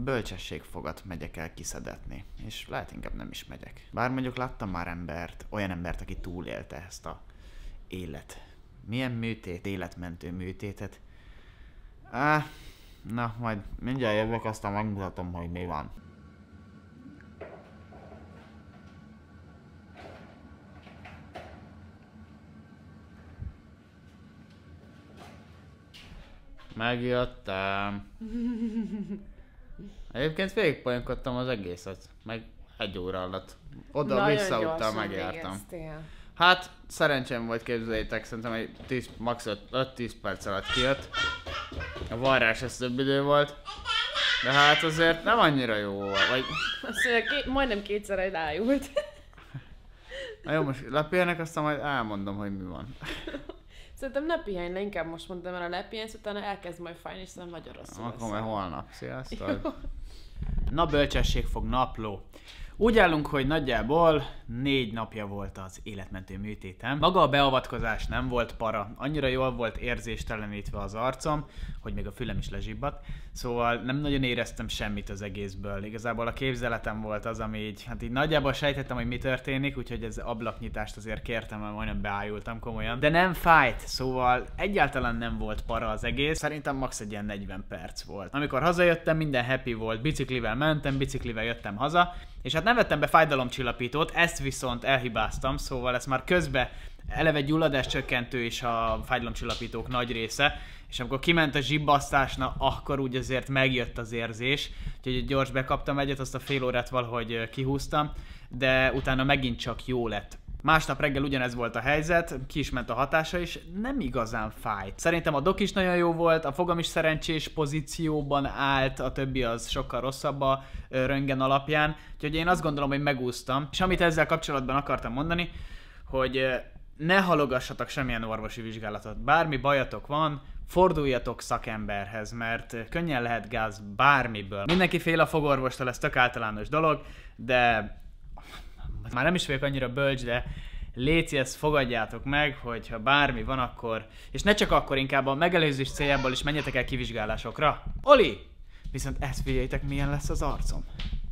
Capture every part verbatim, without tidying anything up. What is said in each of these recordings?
bölcsességfogat megyek el kiszedetni, és lehet inkább nem is megyek. Bár mondjuk láttam már embert, olyan embert, aki túlélte ezt a élet. Milyen műtét, életmentő műtétet. Á, na, majd mindjárt jövök, aztán megmutatom, hogy mi van. Megjöttem. Egyébként végigpolyonkodtam az egészet, meg egy óra alatt. Oda-vissza után megjártam. Végeztél. Hát, szerencsém volt, képzeljétek, szerintem egy tíz, max. öt-tíz perc alatt kijött. A varrás ez több idő volt. De hát azért nem annyira jó volt. Vagy... Azt mondja, ké majdnem kétszer elájult. Na jó, most lepihenek, aztán majd elmondom, hogy mi van. Szerintem ne pihenj le, inkább most mondtam el, a lepihensz, utána elkezd majd fájni, és szerintem nagyon rosszul lesz. Akkor majd holnap. Sziasztok! Na, bölcsességfog napló. Úgy állunk, hogy nagyjából négy napja volt az életmentő műtétem. Maga a beavatkozás nem volt para, annyira jól volt érzéstelenítve az arcom, hogy még a fülem is lezsibbadt. Szóval nem nagyon éreztem semmit az egészből. Igazából a képzeletem volt az, ami így, hát így nagyjából sejtettem, hogy mi történik, úgyhogy ez ablaknyitást azért kértem, mert majdnem beájultam komolyan. De nem fájt, szóval egyáltalán nem volt para az egész. Szerintem max. Egy ilyen negyven perc volt. Amikor hazajöttem, minden happy volt. Biciklivel mentem, biciklivel jöttem haza, és hát nem vettem be fájdalomcsillapítót, ezt viszont elhibáztam, szóval ez már közben eleve gyulladáscsökkentő és a fájdalomcsillapítók nagy része, és amikor kiment a zsibbasztás, na akkor úgy azért megjött az érzés, úgyhogy gyors bekaptam egyet, azt a fél órát valahogy kihúztam, de utána megint csak jó lett. Másnap reggel ugyanez volt a helyzet, ki is ment a hatása, és nem igazán fájt. Szerintem a dok is nagyon jó volt, a fogam is szerencsés pozícióban állt, a többi az sokkal rosszabb a röntgen alapján, úgyhogy én azt gondolom, hogy megúsztam. És amit ezzel kapcsolatban akartam mondani, hogy ne halogassatok semmilyen orvosi vizsgálatot. Bármi bajatok van, forduljatok szakemberhez, mert könnyen lehet gáz bármiből. Mindenki fél a fogorvostól, ez tök általános dolog, de már nem is vagyok annyira bölcs, de léci, ezt fogadjátok meg, hogyha bármi van, akkor, és ne csak akkor, inkább a megelőzés céljából is menjetek el kivizsgálásokra. Oli! Viszont ezt figyeljétek, milyen lesz az arcom.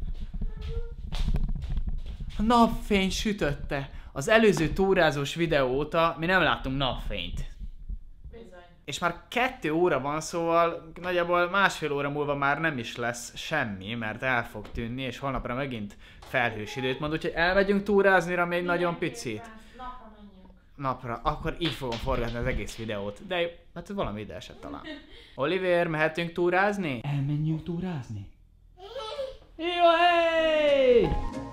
A napfény sütötte. Az előző túrázós videó óta mi nem láttunk napfényt. Bizony. És már kettő óra van, szóval nagyjából másfél óra múlva már nem is lesz semmi, mert el fog tűnni, és holnapra megint felhős időt mond, úgyhogy elmegyünk túráznira még nagyon picit. Napra menjünk. Napra, akkor így fogom forgatni az egész videót, de hát valami ide esett talán. Oliver, mehetünk túrázni? Elmenjünk túrázni. Jó, hey!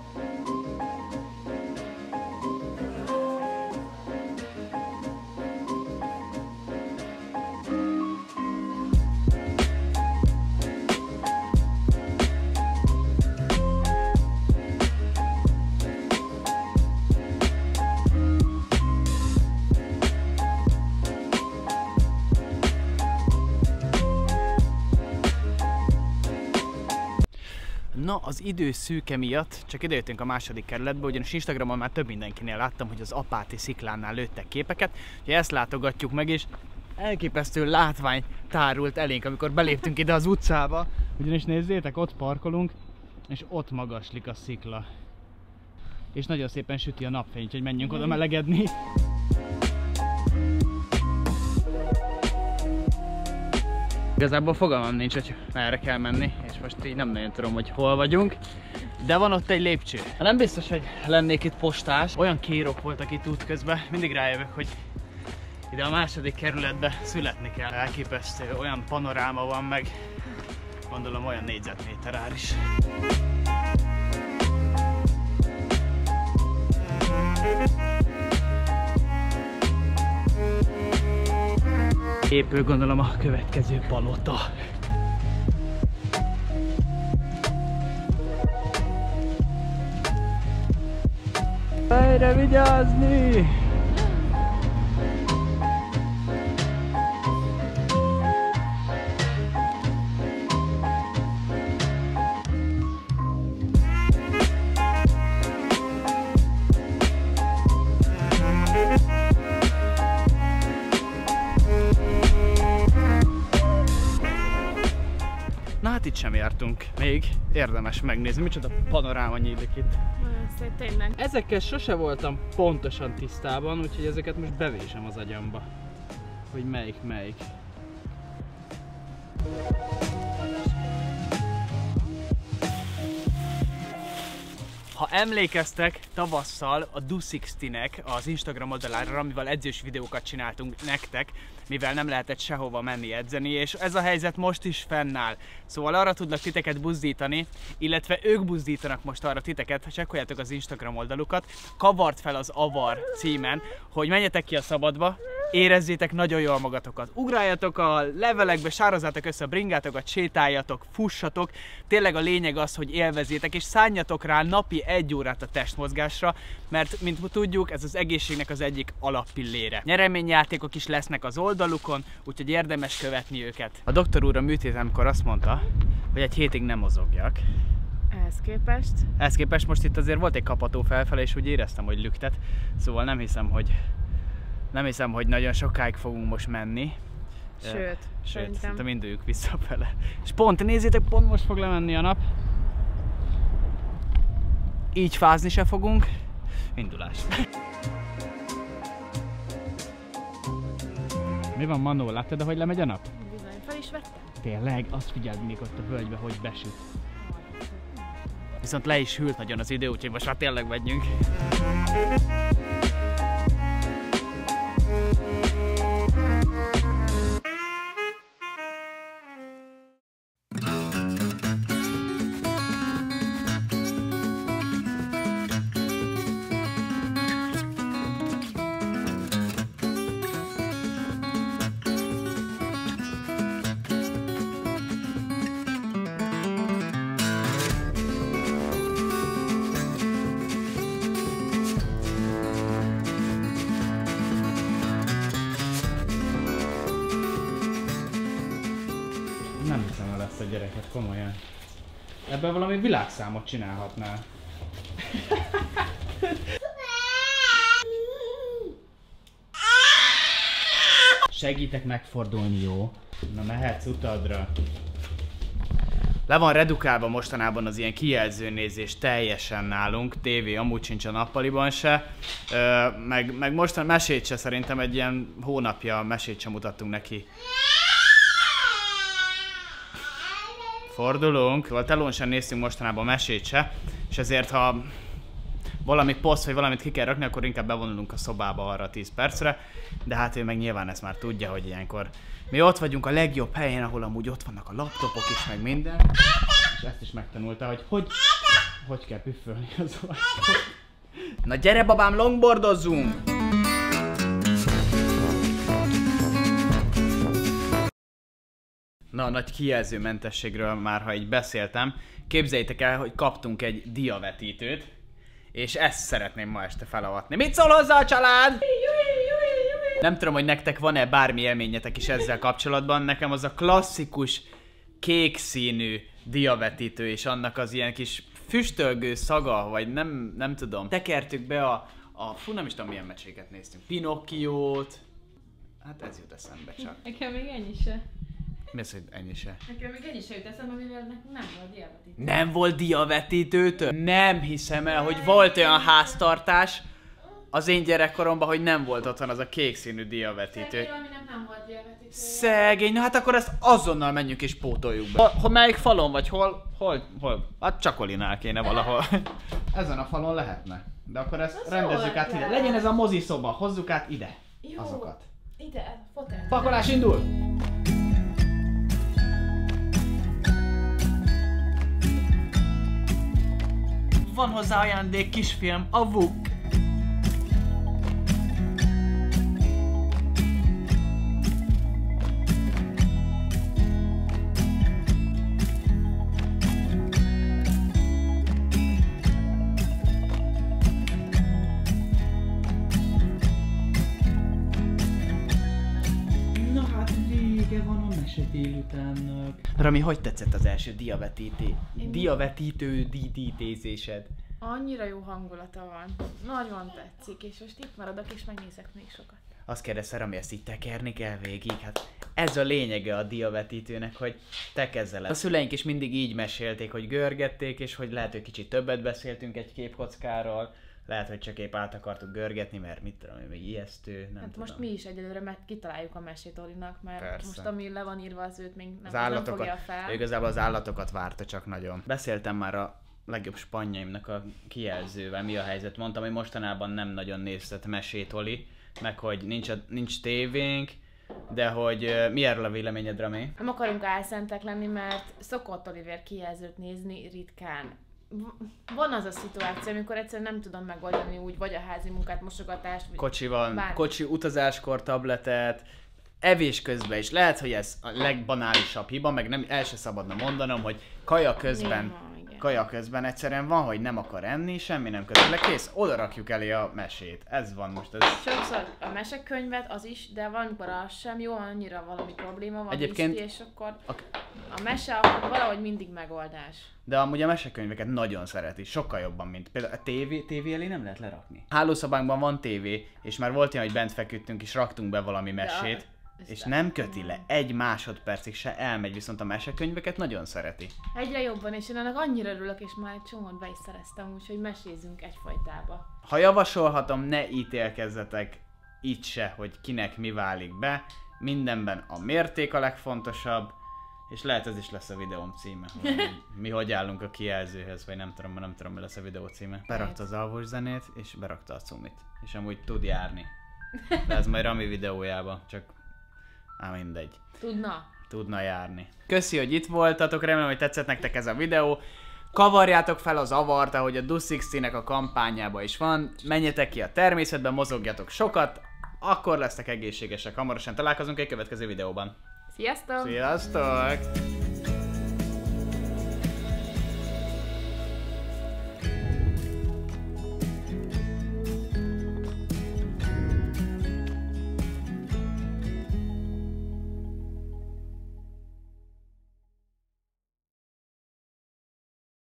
Na, az idő szűke miatt csak idejöttünk a második kerületbe, ugyanis Instagramon már több mindenkinél láttam, hogy az Apáti sziklánál lőttek képeket, úgyhogy ezt látogatjuk meg, és elképesztő látvány tárult elénk, amikor beléptünk ide az utcába. Ugyanis nézzétek, ott parkolunk, és ott magaslik a szikla. És nagyon szépen süti a napfény, úgyhogy menjünk oda melegedni. Igazából fogalmam nincs, hogy merre kell menni, és most így nem nagyon tudom, hogy hol vagyunk. De van ott egy lépcső. Nem biztos, hogy lennék itt postás. Olyan kérok voltak itt útközben, mindig rájövök, hogy ide a második kerületbe születni kell. Elképesztő, olyan panoráma van, meg gondolom olyan négyzetméter ár is. Épül gondolom a következő palota. Erre vigyázni! itt sem jártunk még, érdemes megnézni, micsoda panoráma nyílik itt. Nagyon szép, tényleg. Ezekkel sose voltam pontosan tisztában, úgyhogy ezeket most bevésem az agyamba, hogy melyik melyik. Ha emlékeztek, tavasszal a Dusixty-nek az Instagram oldalára, amivel edzős videókat csináltunk nektek, mivel nem lehetett sehova menni edzeni, és ez a helyzet most is fennáll. Szóval arra tudnak titeket buzdítani, illetve ők buzdítanak most arra titeket, csekkoljátok az Instagram oldalukat, Kavart fel az Avar címen, hogy menjetek ki a szabadba, érezzétek nagyon jól magatokat. Ugráljatok a levelekbe, sározzátok össze a bringátokat, sétáljatok, fussatok. Tényleg a lényeg az, hogy élvezzétek, és szálljatok rá napi egy órát a testmozgásra, mert mint tudjuk, ez az egészségnek az egyik alappillére. Nyereményjátékok is lesznek az oldalukon, úgyhogy érdemes követni őket. A doktor úr a műtétemkor azt mondta, hogy egy hétig nem mozogjak. Ehhez képest? Ehhez képest most itt azért volt egy kapató felfele, és úgy éreztem, hogy lüktet. Szóval nem hiszem, hogy Nem hiszem, hogy nagyon sokáig fogunk most menni. Sőt, Sőt, szerintem. szerintem induljuk visszafele. És pont, nézzétek, pont most fog lemenni a nap. Így fázni se fogunk. Indulás. Mi van, Manó? Láttad, hogy lemegy a nap? Bizony, fel is vettem. Tényleg? Azt figyeld még ott a völgybe, hogy besüt. Viszont le is hűlt nagyon az idő, úgyhogy most már tényleg megyünk. Nem hiszem, hogy lesz a gyereket, komolyan. Ebben valami világszámot csinálhatnál. Segítek megfordulni, jó? Na, mehetsz utadra. Le van redukálva mostanában az ilyen kijelzőnézés teljesen nálunk, tévé amúgy sincs a nappaliban se, Ö, meg, meg mostan mesét se, szerintem egy ilyen hónapja mesét sem mutattunk neki. Fordulunk, a telón sem néztünk mostanában mesét se, és ezért ha valami poszt vagy valamit ki kell rakni, akkor inkább bevonulunk a szobába arra tíz percre, de hát ő meg nyilván ezt már tudja, hogy ilyenkor mi ott vagyunk a legjobb helyen, ahol amúgy ott vannak a laptopok is, meg minden, és ezt is megtanulta, hogy hogy, hogy kell püffölni az ajtót. Na gyere babám, longboardozzunk! Na, a nagy kijelzőmentességről már, ha így beszéltem, képzeljétek el, hogy kaptunk egy diavetítőt, és ezt szeretném ma este felavatni. Mit szól hozzá a család? Nem tudom, hogy nektek van-e bármi élményetek is ezzel kapcsolatban, nekem az a klasszikus kék színű diavetítő és annak az ilyen kis füstölgő szaga, vagy nem, nem tudom. Tekertük be a, a, fú, nem is tudom milyen meccséket néztünk, Pinocchiót, hát ez jut eszembe csak. Nekem még ennyi se. Mi az, hogy ennyi se? Nekem még ennyi se jut eszembe, mivel nem volt diavetítő. Nem volt diavetítőtől? Nem hiszem el, hogy volt olyan háztartás az én gyerekkoromban, hogy nem volt otthon az a kék színű diavetítő. Szegény, aminek nem volt diavetítő. Szegény, na hát akkor ezt azonnal menjünk és pótoljuk be. Hol, hol melyik falon vagy hol? Hol? Hol? Hát Csakolinál kéne valahol. Ezen a falon lehetne. De akkor ezt az rendezzük át ide. Legyen ez a mozi szoba, hozzuk át ide. Jó. Azokat. Ide, fotel. Pakolás indul! Van hozzá ajándék, kisfilm, a vuk. Na hát vége van a mese délutánnak. Rami, hogy tetszett az első diavetítő, diavetítő dítítézésed? Annyira jó hangulata van. Nagyon tetszik, és most itt maradok és megnézek még sokat. Azt kérdezte, Rami, ezt így tekerni kell végig? Hát ez a lényege a diavetítőnek, hogy te kezeled. A szüleink is mindig így mesélték, hogy görgették, és hogy lehet, hogy kicsit többet beszéltünk egy képkockáról, lehet, hogy csak épp át akartuk görgetni, mert mit tudom, még ijesztő, nem Hát tudom. most mi is egyelőre meg kitaláljuk a mesét Olinak, mert Persze. most ami le van írva, az őt még nem, Az nem állatokat, fogja fel. ő igazából az állatokat várta csak nagyon. Beszéltem már a legjobb spannjaimnak a kijelzővel, mi a helyzet. Mondtam, hogy mostanában nem nagyon néztet mesét, Oli, meg hogy nincs, a, nincs tévénk, de hogy uh, mi erről a véleményed, Rami? Nem akarunk álszentek lenni, mert szokott Oliver kijelzőt nézni ritkán. Van az a szituáció, amikor egyszerűen nem tudom megoldani úgy, vagy a házi munkát, mosogatást, vagy Kocsival, bármi. kocsi utazáskor tabletet, evés közben is. Lehet, hogy ez a legbanálisabb hiba, meg nem, el se szabadna mondanom, hogy kaja közben, Néha, igen. kaja közben egyszerűen van, hogy nem akar enni, semmi nem közben. Kész, oda rakjuk elé a mesét. Ez van most. Ez... Sokszor a mesekönyvet az is, de van, amikor az sem jó, annyira valami probléma van, Egyébként viszti, és akkor a... a mese akkor valahogy mindig megoldás. De amúgy a mesekönyveket nagyon szereti, sokkal jobban, mint például a tévé, tévé elé nem lehet lerakni. Hálószobánkban van tévé, és már volt ilyen, hogy bent feküdtünk és raktunk be valami mesét, és nem köti le, egy másodpercig se elmegy, viszont a mesekönyveket nagyon szereti. Egyre jobban, és én ennek annyira örülök, és már egy csomót be is szereztem, úgyhogy mesézzünk egyfajtába. Ha javasolhatom, ne ítélkezzetek itt se, hogy kinek mi válik be, mindenben a mérték a legfontosabb, és lehet ez is lesz a videóm címe, hogy mi hogy állunk a kijelzőhöz, vagy nem tudom, nem tudom, mi lesz a videó címe. Berakta az alvos zenét, és berakta a cumit, és amúgy tud járni. De ez majd Rami videójába, csak á, mindegy. Tudna? Tudna járni. Köszi, hogy itt voltatok, remélem, hogy tetszett nektek ez a videó. Kavarjátok fel az avart, ahogy a Duszixi-nek a kampányában is van. Menjetek ki a természetbe, mozogjatok sokat, akkor lesztek egészségesek. Hamarosan találkozunk egy következő videóban. Sziasztok! Sziasztok!